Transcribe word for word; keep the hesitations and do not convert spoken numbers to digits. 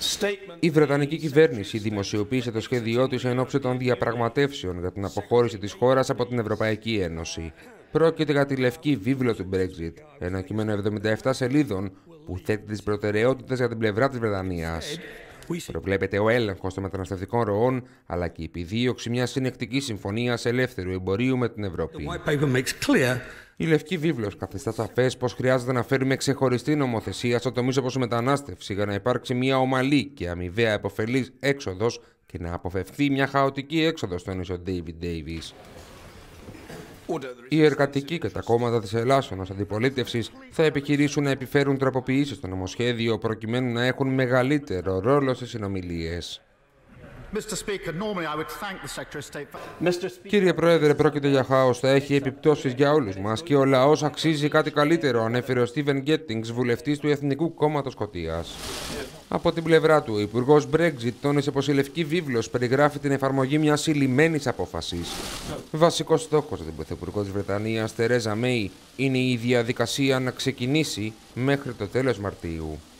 Η Βρετανική κυβέρνηση δημοσιοποίησε το σχέδιό της εν ώψη των διαπραγματεύσεων για την αποχώρηση της χώρας από την Ευρωπαϊκή Ένωση. Πρόκειται για τη λευκή βίβλο του Brexit, ένα κείμενο εβδομήντα επτά σελίδων που θέτει τις προτεραιότητες για την πλευρά της Βρετανίας. Προβλέπεται ο έλεγχος των μεταναστευτικών ροών, αλλά και η επιδίωξη μιας συνεκτικής συμφωνίας ελεύθερου εμπορίου με την Ευρώπη. Η Λευκή Βίβλος καθιστά σαφές πως χρειάζεται να φέρουμε ξεχωριστή νομοθεσία στο τομείς όπως η μετανάστευση για να υπάρξει μια ομαλή και αμοιβαία επωφελής έξοδος και να αποφευθεί μια χαοτική έξοδος, τόνισε ο David Davis. Οι εργατικοί και τα κόμματα της ελάσσονας αντιπολίτευσης θα επιχειρήσουν να επιφέρουν τροποποιήσεις στο νομοσχέδιο προκειμένου να έχουν μεγαλύτερο ρόλο στις συνομιλίες. Κύριε Πρόεδρε, πρόκειται για χάος, θα έχει επιπτώσεις για όλους μας και ο λαός αξίζει κάτι καλύτερο, ανέφερε ο Στίβεν Γκέτινγκς, βουλευτής του Εθνικού Κόμματος Σκωτίας. Από την πλευρά του, ο Υπουργός Brexit τόνισε πως η Λευκή Βίβλος περιγράφει την εφαρμογή μιας συλλημμένης απόφασης. Βασικός στόχος για την Πρωθυπουργό της Βρετανίας, Τερέζα Μέι, είναι η διαδικασία να ξεκινήσει μέχρι το τέλος Μαρτίου.